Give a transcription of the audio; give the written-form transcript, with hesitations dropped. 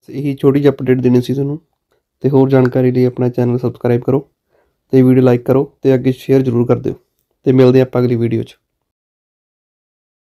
ਇਹੀ ਛੋਟੀ ਜਿਹੀ ਅਪਡੇਟ ਦੇਣੀ ਸੀ ਤੁਹਾਨੂੰ। ਅਤੇ ਹੋਰ ਜਾਣਕਾਰੀ ਲਈ ਆਪਣਾ ਚੈਨਲ ਸਬਸਕ੍ਰਾਈਬ ਕਰੋ ਅਤੇ ਵੀਡੀਓ ਲਾਈਕ ਕਰੋ ਅਤੇ ਅੱਗੇ ਸ਼ੇਅਰ ਜ਼ਰੂਰ ਕਰ ਦਿਓ ਅਤੇ ਮਿਲਦੇ ਆਪਾਂ ਅਗਲੀ ਵੀਡੀਓ 'ਚ।